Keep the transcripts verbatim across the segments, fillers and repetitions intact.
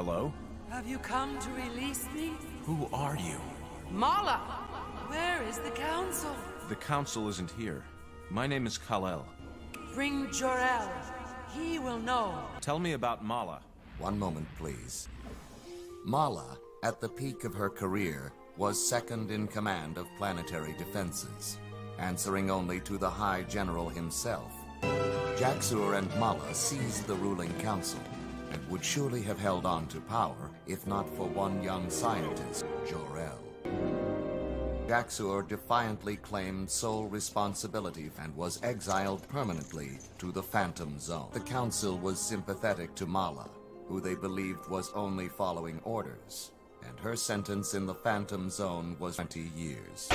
Hello? Have you come to release me? Who are you? Mala! Where is the council? The council isn't here. My name is Kal-El. Bring Jor-El. He will know. Tell me about Mala. One moment, please. Mala, at the peak of her career, was second in command of planetary defenses, answering only to the High General himself. Jaxur and Mala seized the ruling council, and would surely have held on to power if not for one young scientist, Jor-El. Jaxur defiantly claimed sole responsibility and was exiled permanently to the Phantom Zone. The council was sympathetic to Mala, who they believed was only following orders, and her sentence in the Phantom Zone was twenty years.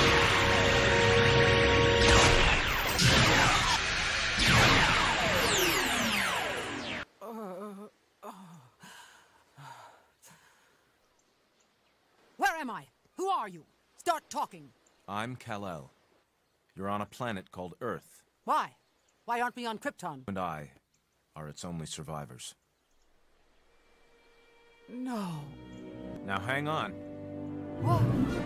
Where am I? Who are you? Start talking. I'm Kal-El. You're on a planet called Earth. Why? Why aren't we on Krypton? And I are its only survivors. No. Now hang on. What?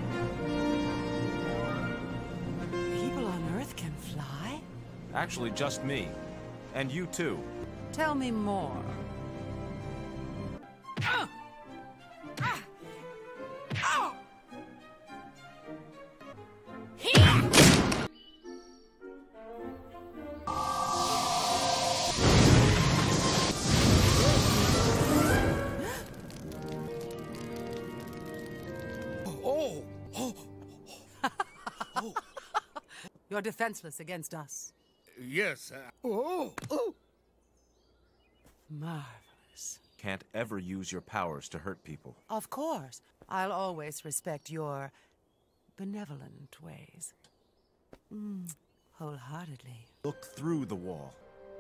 People on Earth can fly? Actually, just me. And you too. Tell me more. Ah! Ah! Ow! Oh! Oh! Oh! You're defenseless against us. Yes. Uh, oh! Oh! Marvelous. Can't ever use your powers to hurt people. Of course. I'll always respect your benevolent ways. Mm, wholeheartedly. Look through the wall.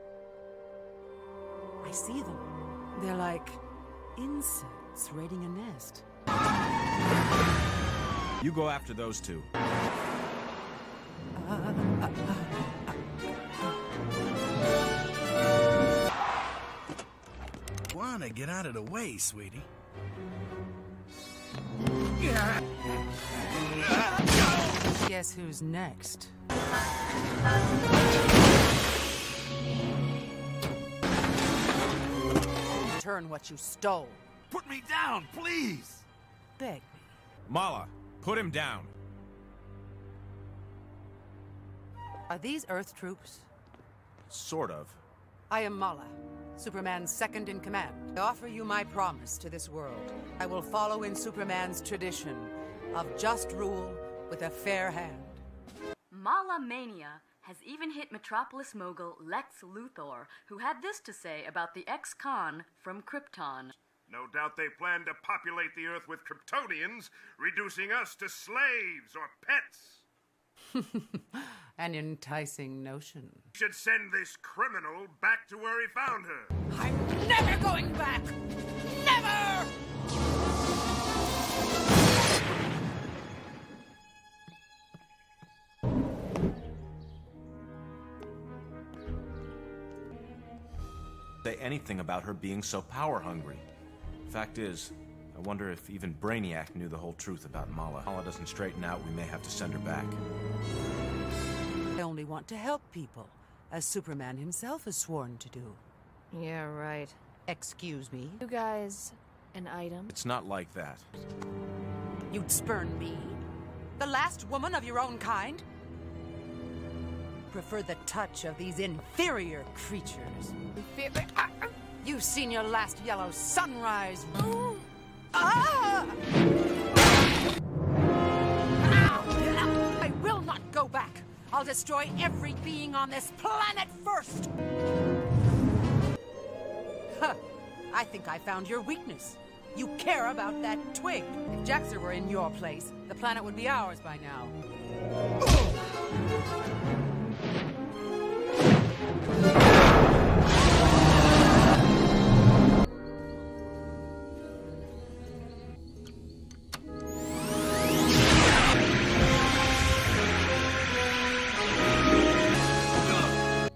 I see them. They're like insects raiding a nest. You go after those two. Wanna get out of the way, sweetie. Guess who's next? Return what you stole. Put me down, please! Beg me. Mala, put him down. Are these Earth troops? Sort of. I am Mala, Superman's second in command. I offer you my promise to this world. I will follow in Superman's tradition of just rule with a fair hand. Mala Mania has even hit Metropolis mogul Lex Luthor, who had this to say about the ex-con from Krypton. No doubt they plan to populate the Earth with kryptonians, reducing us to slaves or pets. An enticing notion. Should send this criminal back to where he found her. I'm never going back! Never! Say anything about her being so power-hungry. Fact is, I wonder if even Brainiac knew the whole truth about Mala. If Mala doesn't straighten out, we may have to send her back. I only want to help people, as Superman himself has sworn to do. Yeah, right. Excuse me? You guys, an item? It's not like that. You'd spurn me? The last woman of your own kind? Prefer the touch of these inferior creatures. You've seen your last yellow sunrise. Ah! I will not go back. I'll destroy every being on this planet first. Huh. I think I found your weakness. You care about that twig. If Jaxur were in your place, the planet would be ours by now.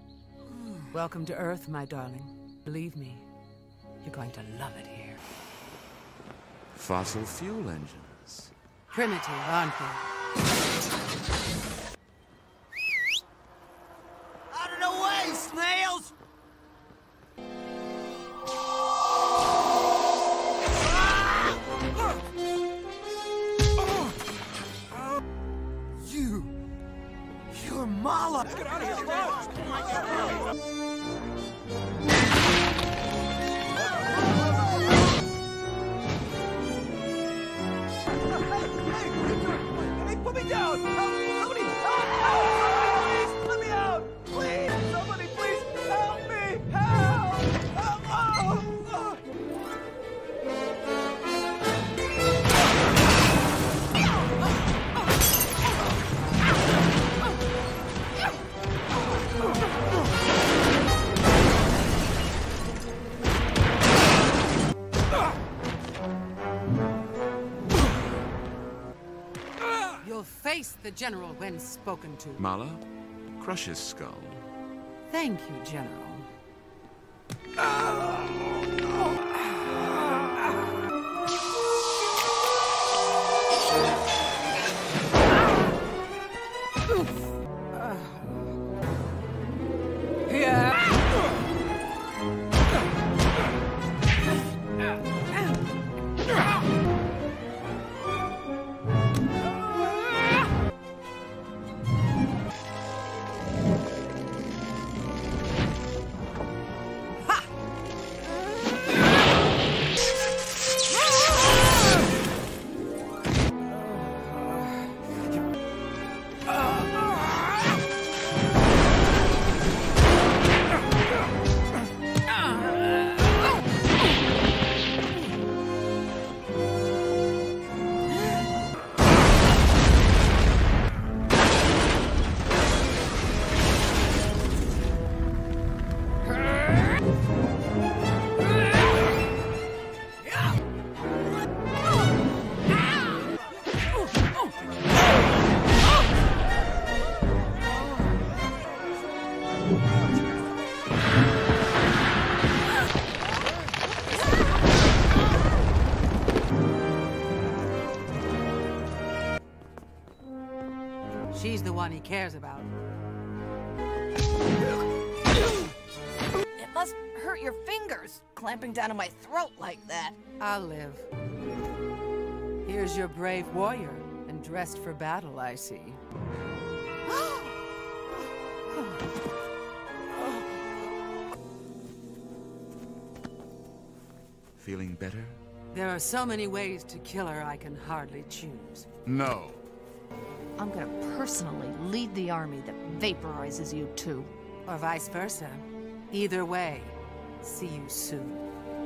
Welcome to Earth, my darling. Believe me, you're going to love it here. Fossil fuel engines. Primitive, aren't they? Out of the way, snails! You... You're Mala! Get out of here, fast! Oh my God! Hey, put me down! Help! Somebody! Help! Help! Please! Let me out! Please! Somebody, please! Help me! Help! Help! Oh! Oh! You'll face the General when spoken to. Mala, crush his skull. Thank you, General. She's the one he cares about. It must hurt your fingers, clamping down on my throat like that. I'll live. Here's your brave warrior, and dressed for battle, I see. Feeling better? There are so many ways to kill her, I can hardly choose. No. I'm gonna personally lead the army that vaporizes you too. Or vice versa. Either way, see you soon.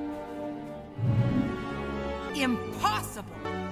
Impossible!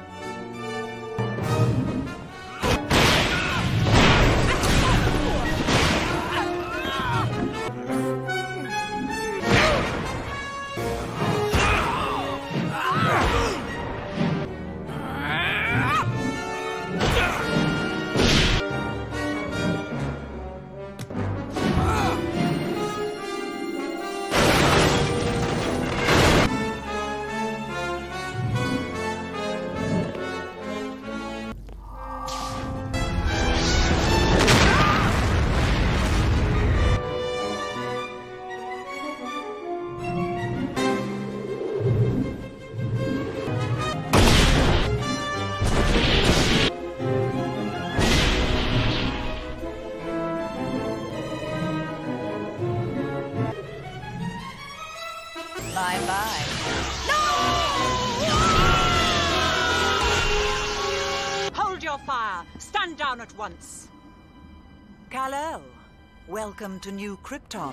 Bye-bye. Hold your fire! Stand down at once! Kal-El, welcome to New Krypton.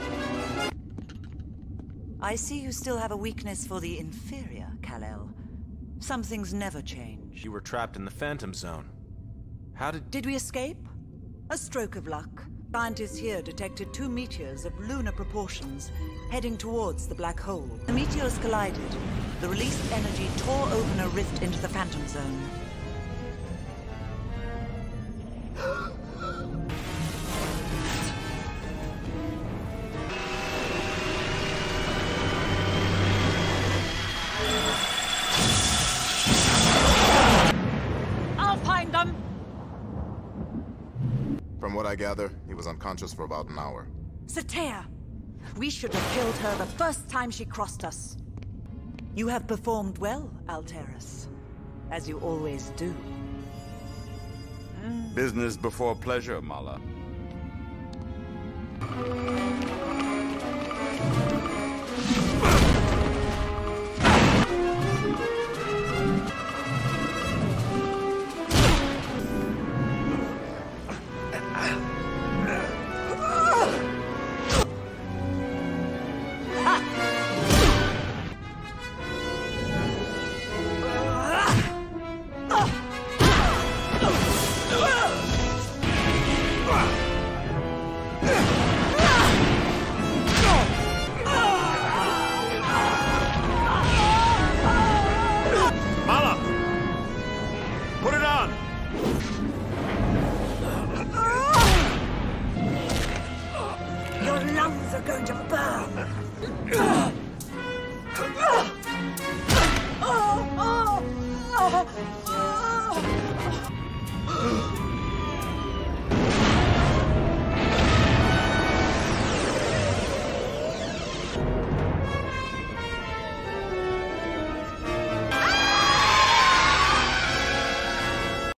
I see you still have a weakness for the inferior, Kal-El. Some things never change. You were trapped in the Phantom Zone. How did... Did we escape? A stroke of luck. Scientists here detected two meteors of lunar proportions heading towards the black hole. The meteors collided. The released energy tore open a rift into the Phantom Zone. I gather, he was unconscious for about an hour. Satea! We should have killed her the first time she crossed us. You have performed well, Alteris. As you always do. Business before pleasure, Mala. Oh!